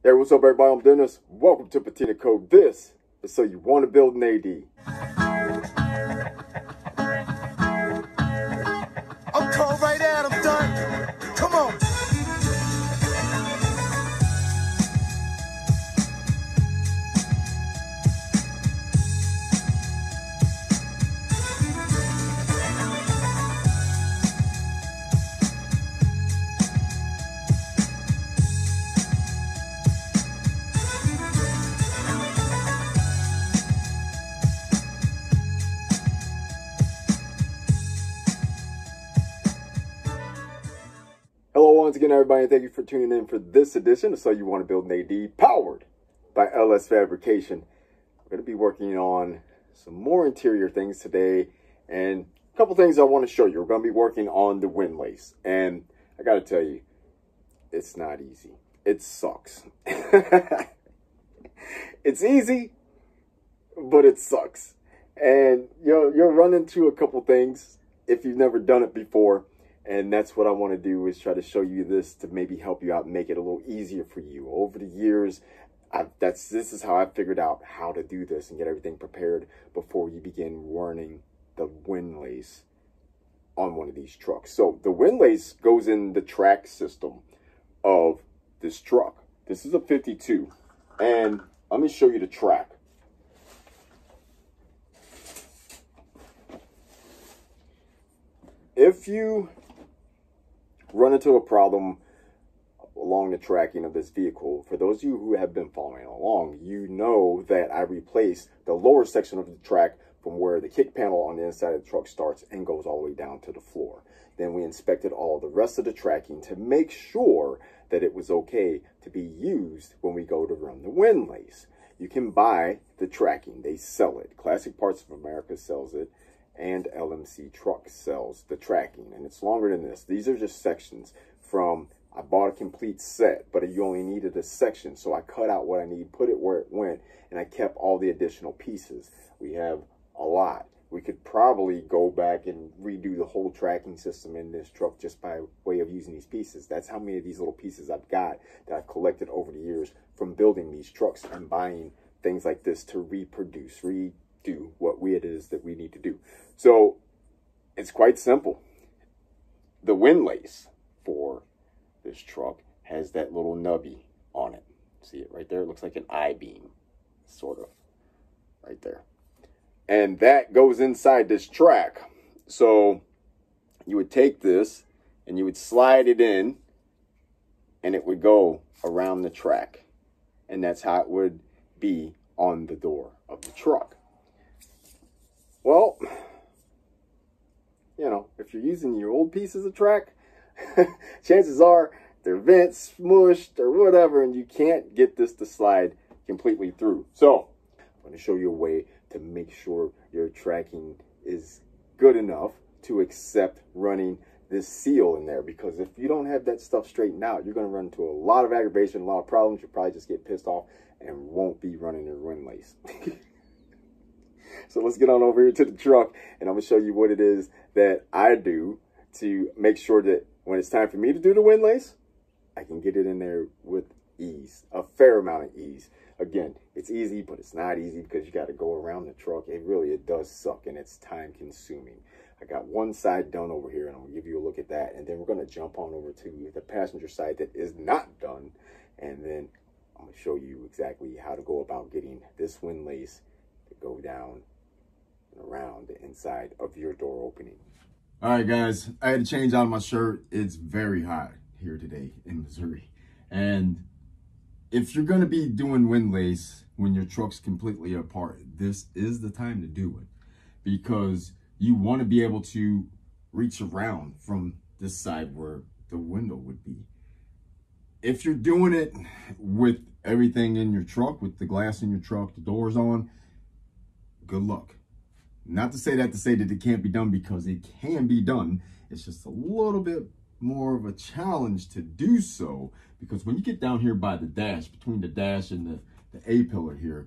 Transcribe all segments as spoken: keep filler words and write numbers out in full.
Hey, what's up, everybody? I'm Dennis. Welcome to Patina Code. This is So You Want to Build an A D. I'm cold right out, I'm done. Come on. Hello once again, everybody, and thank you for tuning in for this edition of So You Want to Build an A D, powered by L S Fabrication. We're going to be working on some more interior things today, and a couple things I want to show you. We're going to be working on the windlace, and I got to tell you, it's not easy. It sucks. It's easy, but it sucks. And you'll, you'll run into a couple things if you've never done it before. And that's what I want to do, is try to show you this to maybe help you out and make it a little easier for you. Over the years, I've, that's this is how I figured out how to do this and get everything prepared before you begin running the windlace on one of these trucks. So the windlace goes in the track system of this truck. This is a fifty-two. And let me show you the track. If you run into a problem along the tracking of this vehicle, for those of you who have been following along, you know that I replaced the lower section of the track from where the kick panel on the inside of the truck starts and goes all the way down to the floor. Then we inspected all the rest of the tracking to make sure that it was okay to be used when we go to run the windlace. You can buy the tracking. They sell it. Classic Parts of America sells it, and L M C Truck sells the tracking, and it's longer than this. These are just sections from, I bought a complete set, but you only needed a section, so I cut out what I need, put it where it went, and I kept all the additional pieces. We have a lot. We could probably go back and redo the whole tracking system in this truck just by way of using these pieces. That's how many of these little pieces I've got that I've collected over the years from building these trucks and buying things like this to reproduce, redo what we it is that we need to do. So it's quite simple. The windlace for this truck has that little nubby on it. See it right there? It looks like an I-beam, sort of, right there. And that goes inside this track. So you would take this and you would slide it in, and it would go around the track. And that's how it would be on the door of the truck. Well, you know, if you're using your old pieces of track, chances are they're vents, smushed, or whatever, and you can't get this to slide completely through. So I'm going to show you a way to make sure your tracking is good enough to accept running this seal in there. Because if you don't have that stuff straightened out, you're going to run into a lot of aggravation, a lot of problems. You'll probably just get pissed off and won't be running your windlace. So let's get on over here to the truck, and I'm going to show you what it is that I do to make sure that when it's time for me to do the windlace, I can get it in there with ease, a fair amount of ease. Again, it's easy, but it's not easy because you got to go around the truck. It really, it does suck, and it's time consuming. I got one side done over here, and I'm going to give you a look at that, and then we're going to jump on over to the passenger side that is not done, and then I'm going to show you exactly how to go about getting this windlace to go down and around the inside of your door opening. All right, guys, I had to change out my shirt. It's very hot here today in Missouri. And if you're going to be doing windlace when your truck's completely apart, this is the time to do it, because you want to be able to reach around from this side where the window would be. If you're doing it with everything in your truck, with the glass in your truck, the doors on, good luck. Not to say that to say that it can't be done, because it can be done. It's just a little bit more of a challenge to do so, because when you get down here by the dash, between the dash and the, the A-pillar here,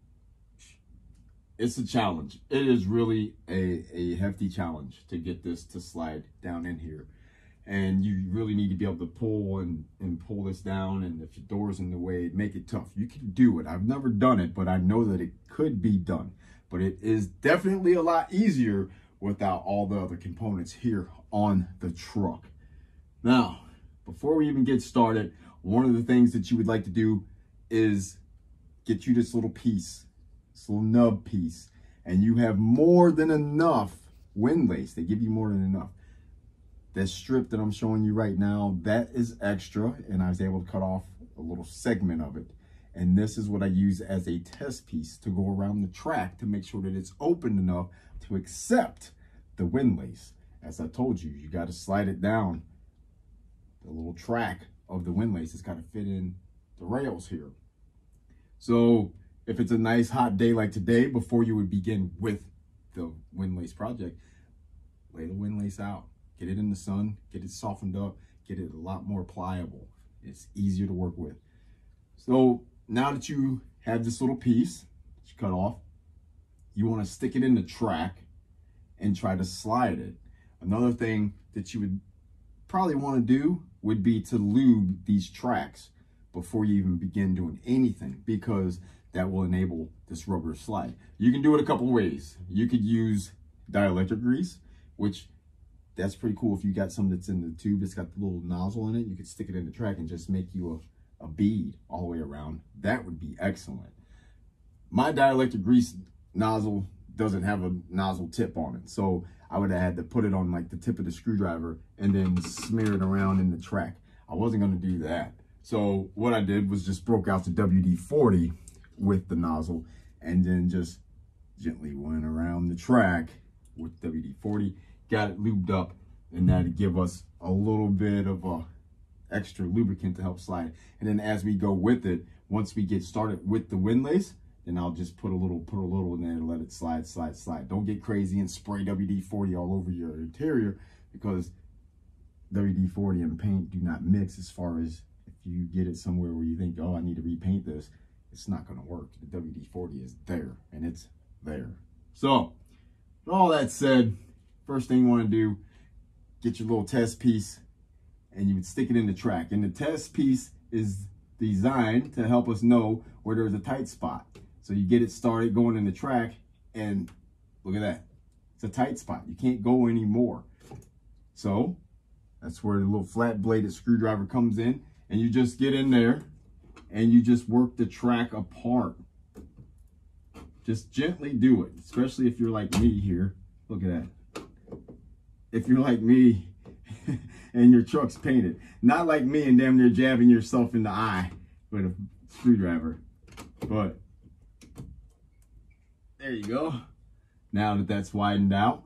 it's a challenge. It is really a, a hefty challenge to get this to slide down in here. and you really need to be able to pull and, and pull this down, and if your door's in the way, make it tough. You can do it. I've never done it, but I know that it could be done. But it is definitely a lot easier without all the other components here on the truck. Now, before we even get started, one of the things that you would like to do is get you this little piece, this little nub piece, and you have more than enough wind lace. They give you more than enough. That strip that I'm showing you right now, that is extra, and I was able to cut off a little segment of it. And this is what I use as a test piece to go around the track to make sure that it's open enough to accept the wind lace. As I told you, you got to slide it down. The little track of the wind lace has got to fit in the rails here. So if it's a nice hot day like today, before you would begin with the wind lace project, lay the wind lace out. Get it in the sun, get it softened up, get it a lot more pliable. It's easier to work with. So now that you have this little piece that you cut off, you want to stick it in the track and try to slide it. Another thing that you would probably want to do would be to lube these tracks before you even begin doing anything, because that will enable this rubber slide. You can do it a couple ways. You could use dielectric grease, which that's pretty cool. If you got some that's in the tube, it's got the little nozzle in it, you could stick it in the track and just make you a, a bead all the way around. That would be excellent. My dielectric grease nozzle doesn't have a nozzle tip on it, so I would have had to put it on like the tip of the screwdriver and then smear it around in the track. I wasn't going to do that. So what I did was just broke out the W D forty with the nozzle and then just gently went around the track with W D forty. Got it lubed up, and that'd give us a little bit of a extra lubricant to help slide. And then as we go with it, once we get started with the wind lace, then I'll just put a little, put a little in there and let it slide, slide, slide. Don't get crazy and spray W D forty all over your interior, because W D forty and paint do not mix. As far as if you get it somewhere where you think, oh, I need to repaint this, it's not going to work. The W D forty is there, and it's there. So with all that said, first thing you want to do, get your little test piece and you would stick it in the track. And the test piece is designed to help us know where there's a tight spot. So you get it started going in the track, and look at that. It's a tight spot. You can't go anymore. So that's where the little flat bladed screwdriver comes in, and you just get in there and you just work the track apart. Just gently do it, especially if you're like me here. Look at that. If you're like me and your truck's painted, not like me and damn near jabbing yourself in the eye with a screwdriver. But there you go. Now that that's widened out,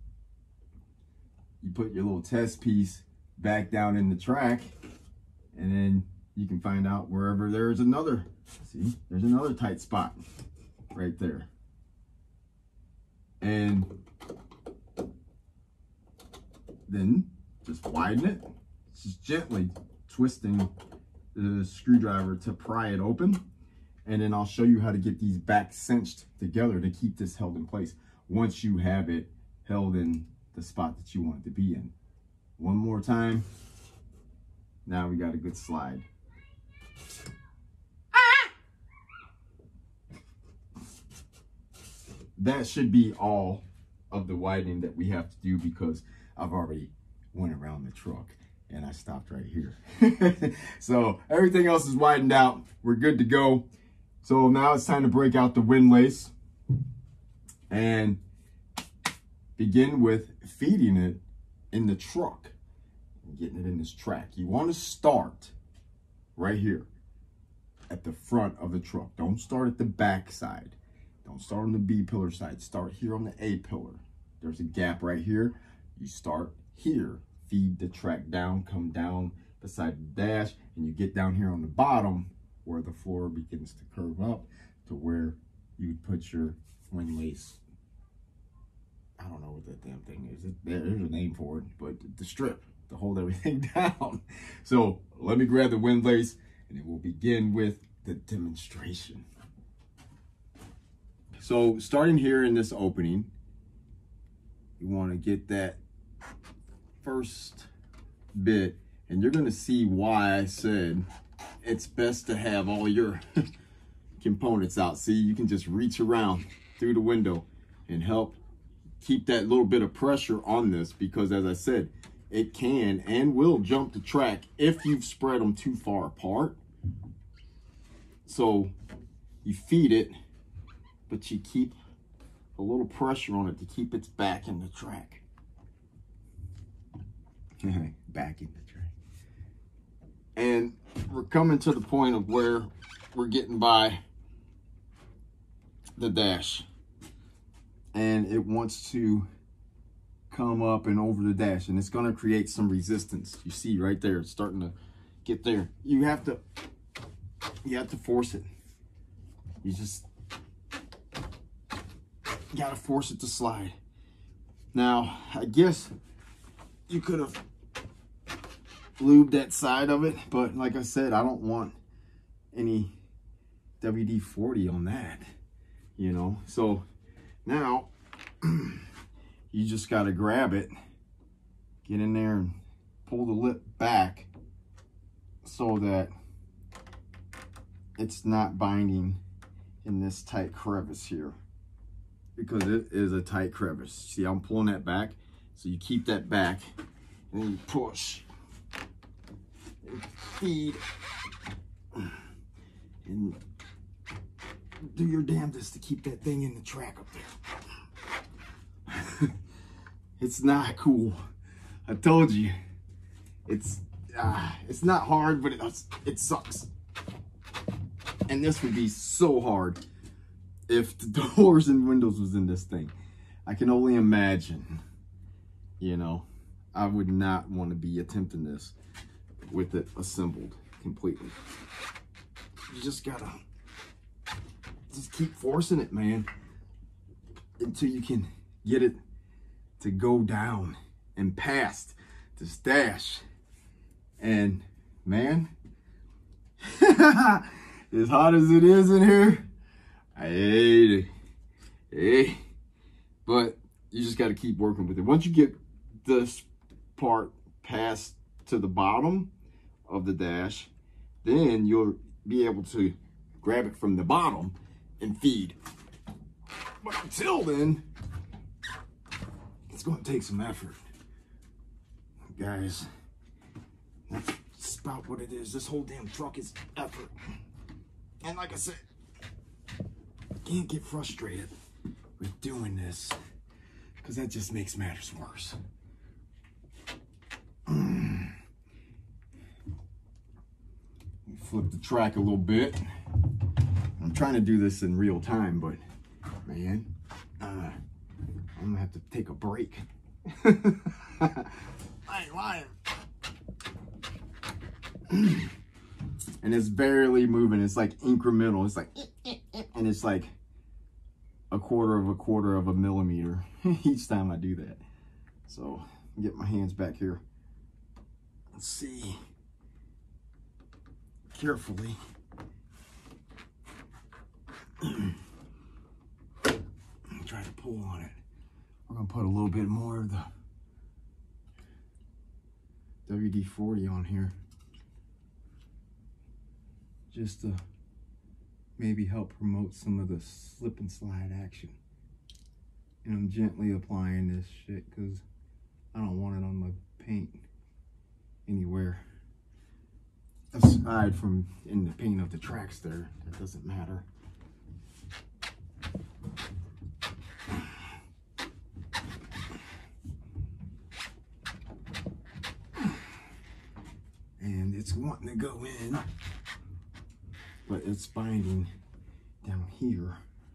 you put your little test piece back down in the track, and then you can find out wherever there's another, see, there's another tight spot right there. And then just widen it, just gently twisting the screwdriver to pry it open. And then I'll show you how to get these back cinched together to keep this held in place once you have it held in the spot that you want it to be in. One more time. Now we got a good slide. That should be all of the widening that we have to do, because I've already went around the truck and I stopped right here. So everything else is widened out. We're good to go. So now it's time to break out the wind lace and begin with feeding it in the truck and getting it in this track. You want to start right here at the front of the truck. Don't start at the back side. Don't start on the B pillar side. Start here on the A pillar. There's a gap right here. You start here. Feed the track down, come down beside the dash, and you get down here on the bottom where the floor begins to curve up to where you would put your wind lace. I don't know what that damn thing is. There's a name for it, but the strip to hold everything down. So let me grab the wind lace and then we'll begin with the demonstration. So starting here in this opening, you want to get that first bit, and you're going to see why I said it's best to have all your components out. See, you can just reach around through the window and help keep that little bit of pressure on this, because as I said, it can and will jump the track if you've spread them too far apart. So you feed it, but you keep a little pressure on it to keep its back in the track. Back in the track. And we're coming to the point of where we're getting by the dash. And it wants to come up and over the dash, and it's going to create some resistance. You see right there, it's starting to get there. You have to you have to force it. You just got to force it to slide. Now, I guess you could have lubed that side of it, but like I said, I don't want any W D forty on that, you know. So now you just got to grab it, get in there and pull the lip back so that it's not binding in this tight crevice here, because it is a tight crevice. See, I'm pulling that back, so you keep that back and then you push and feed and do your damnedest to keep that thing in the track up there. It's not cool. I told you. It's uh, it's not hard, but it it sucks. And this would be so hard if the doors and windows was in this thing. I can only imagine. You know, I would not want to be attempting this with it assembled completely. You just gotta just keep forcing it, man, until you can get it to go down and past this dash. And man, as hot as it is in here, I hate it. Hey, but you just got to keep working with it. Once you get this part past to the bottom of the dash, then you'll be able to grab it from the bottom and feed. But until then, it's going to take some effort, guys. That's about what it is. This whole damn truck is effort. And like I said, I can't get frustrated with doing this, because that just makes matters worse. Mm. Flip the track a little bit. I'm trying to do this in real time, but man, uh, I'm gonna have to take a break. I ain't lying. And it's barely moving. It's like incremental. It's like, and it's like a quarter of a quarter of a millimeter each time I do that. So get my hands back here. Let's see. Carefully. Try to pull on it. We're gonna put a little bit more of the W D forty on here, just to maybe help promote some of the slip and slide action. And I'm gently applying this shit because I don't want it on my paint anywhere aside from in the paint of the tracks there. That doesn't matter. And it's wanting to go in, but it's binding down here.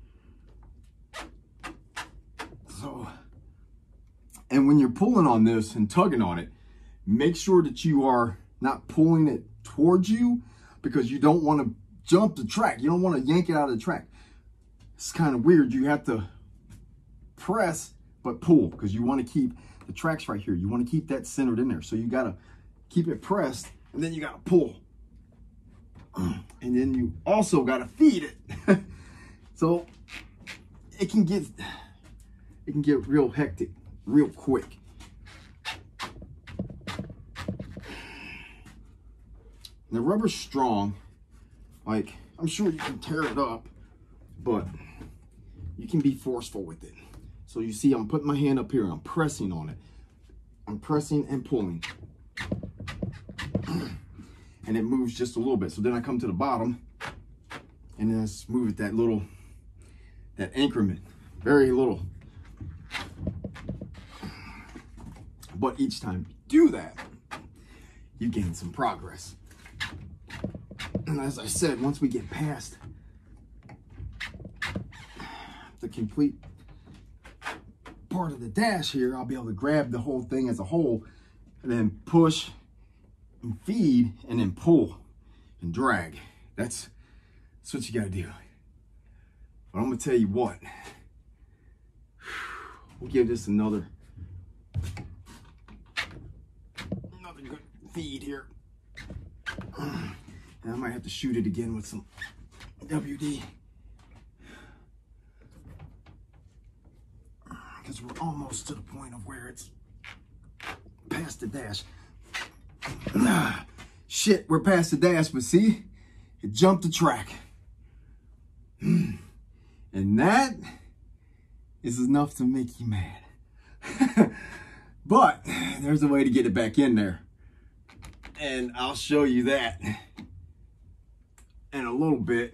So, and when you're pulling on this and tugging on it, make sure that you are not pulling it towards you, because you don't want to jump the track. You don't want to yank it out of the track. It's kind of weird. You have to press but pull, because you want to keep the tracks right here. You want to keep that centered in there. So you got to keep it pressed, and then you got to pull. And then you also got to feed it. So it can get it can get real hectic real quick. The rubber's strong. Like, I'm sure you can tear it up, but you can be forceful with it. So you see, I'm putting my hand up here and I'm pressing on it. I'm pressing and pulling. And it moves just a little bit. So then I come to the bottom and then I just move it that little, that increment, very little. But each time you do that, you gain some progress. And as I said, once we get past the complete part of the dash here, I'll be able to grab the whole thing as a whole and then push and feed and then pull and drag. That's, that's what you gotta do. But I'm gonna tell you what, we'll give this another, another good feed here. And I might have to shoot it again with some W D. Because we're almost to the point of where it's past the dash. Ah, shit, we're past the dash, but see, it jumped the track. And that is enough to make you mad. But there's a way to get it back in there. And I'll show you that in a little bit.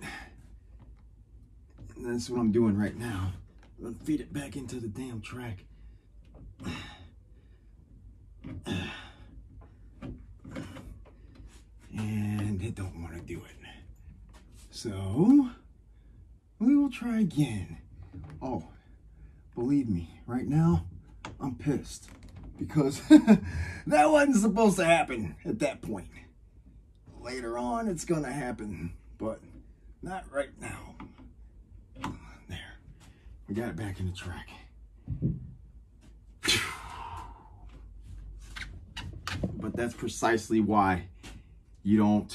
And that's what I'm doing right now. I'm gonna feed it back into the damn track. And it don't want to do it. So we will try again. Oh, believe me, right now I'm pissed because that wasn't supposed to happen at that point. Later on it's gonna happen, but not right now. There, we got it back in the track. But that's precisely why you don't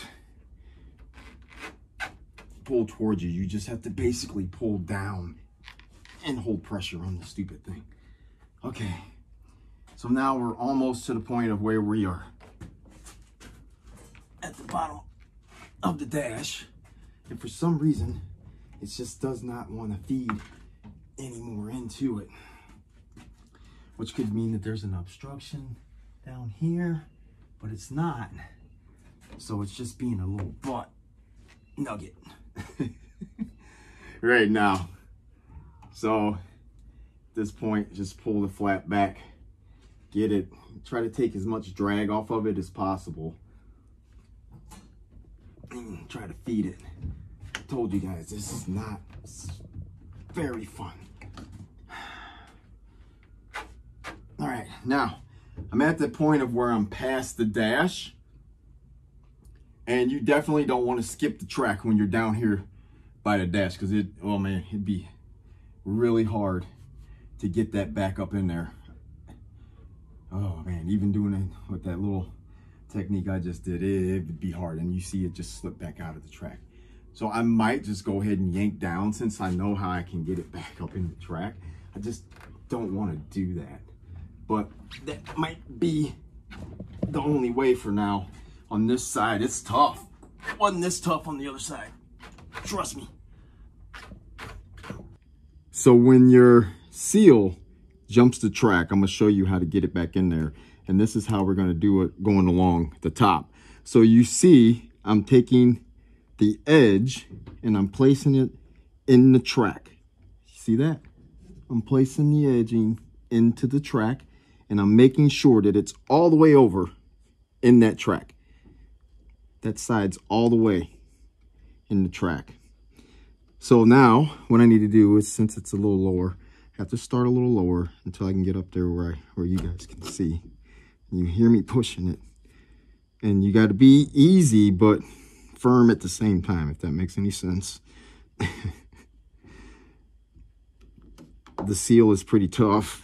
pull towards you. You just have to basically pull down and hold pressure on the stupid thing. Okay, so now we're almost to the point of where we are at the bottom of the dash. And for some reason, it just does not want to feed any more into it. Which could mean that there's an obstruction down here, but it's not. So it's just being a little butt nugget right now. So at this point, just pull the flap back, get it, try to take as much drag off of it as possible. And try to feed it. I told you guys, this is not very fun. All right, now I'm at the point of where I'm past the dash. And you definitely don't want to skip the track when you're down here by the dash, because it, oh man, it'd be really hard to get that back up in there. Oh man, even doing it with that little technique I just did, it, it would be hard. And you see it just slip back out of the track. So I might just go ahead and yank down since I know how I can get it back up in the track. I just don't want to do that. But that might be the only way for now. On this side, it's tough. It wasn't this tough on the other side. Trust me. So when your seal jumps the track, I'm going to show you how to get it back in there. And this is how we're going to do it going along the top. So you see, I'm taking the edge and I'm placing it in the track. See that? I'm placing the edging into the track and I'm making sure that it's all the way over in that track. That side's all the way in the track. So now what I need to do is, since it's a little lower, I have to start a little lower until I can get up there where I, where you guys can see. You hear me pushing it. And you got to be easy but firm at the same time, if that makes any sense. The seal is pretty tough.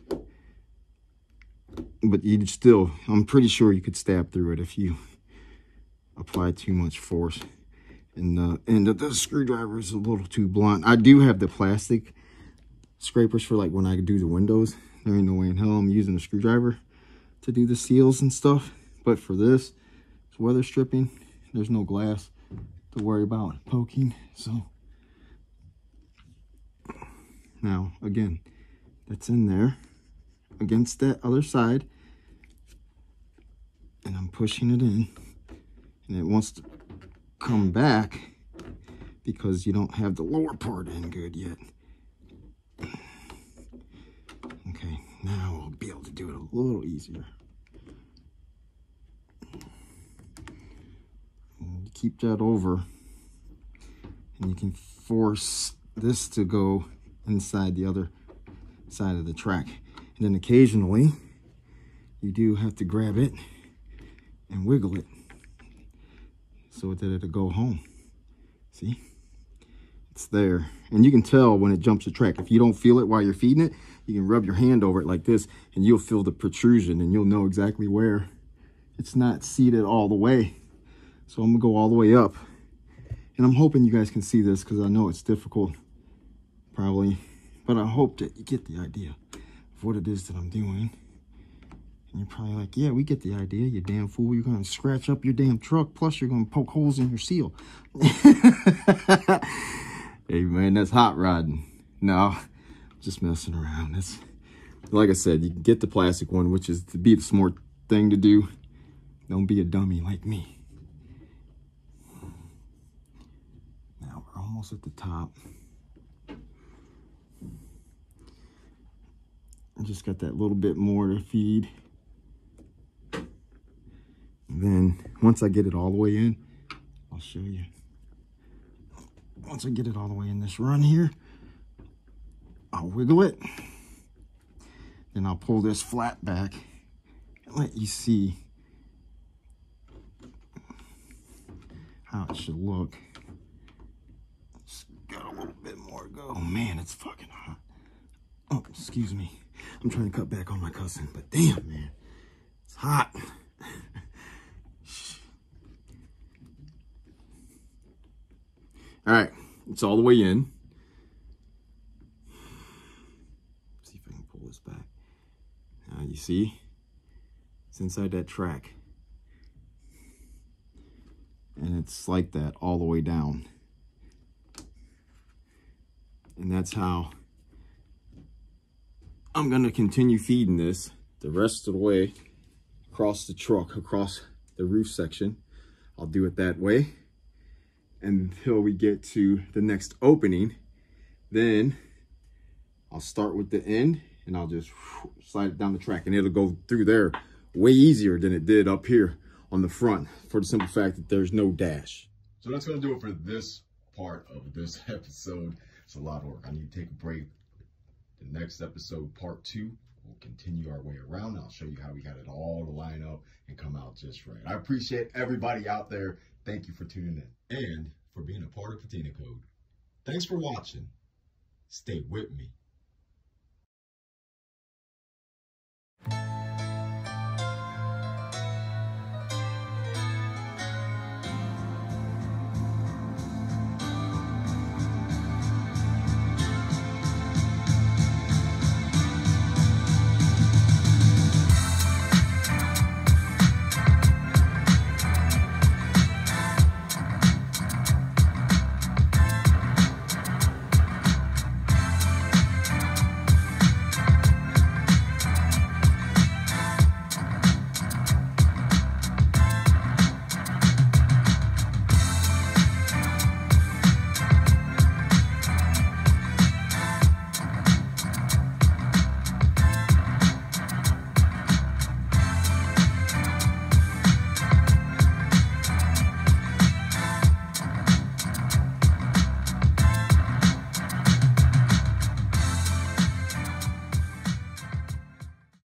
But you still, I'm pretty sure you could stab through it if you apply too much force. And the end of the screwdriver is a little too blunt. I do have the plastic scrapers for like when I do the windows. There ain't no way in hell I'm using a screwdriver to do the seals and stuff. But for this, it's weather stripping. There's no glass to worry about poking. So now, again, that's in there against that other side. And I'm pushing it in. And it wants to come back because you don't have the lower part in good yet. Okay, now we'll be able to do it a little easier. And keep that over, and you can force this to go inside the other side of the track. And then occasionally, you do have to grab it and wiggle it so that it'll go home. See? It's there. And you can tell when it jumps the track. If you don't feel it while you're feeding it, you can rub your hand over it like this, and you'll feel the protrusion, and you'll know exactly where. It's not seated all the way. So I'm gonna go all the way up. And I'm hoping you guys can see this, because I know it's difficult, probably. But I hope that you get the idea of what it is that I'm doing. And you're probably like, yeah, we get the idea, you damn fool. You're gonna scratch up your damn truck, plus you're gonna poke holes in your seal. Hey man, that's hot rodding. No, just messing around. That's, like I said, you can get the plastic one, which is to be the smart thing to do. Don't be a dummy like me. Now we're almost at the top. I just got that little bit more to feed. And then once I get it all the way in, I'll show you. Once I get it all the way in this run here, I'll wiggle it. Then I'll pull this flat back and let you see how it should look. Just got a little bit more to go. Oh man, it's fucking hot. Oh, excuse me. I'm trying to cut back on my cussing, but damn, man, it's hot. All right, it's all the way in. Let's see if I can pull this back. Now you see, it's inside that track. And it's like that all the way down. And that's how I'm gonna continue feeding this the rest of the way across the truck, across the roof section. I'll do it that way until we get to the next opening. Then I'll start with the end and I'll just slide it down the track, and it'll go through there way easier than it did up here on the front, for the simple fact that there's no dash. So that's gonna do it for this part of this episode. It's a lot of work. I need to take a break. The next episode, part two, we'll continue our way around. I'll show you how we got it all to line up and come out just right. I appreciate everybody out there. Thank you for tuning in and for being a part of Patina Code. Thanks for watching. Stay with me.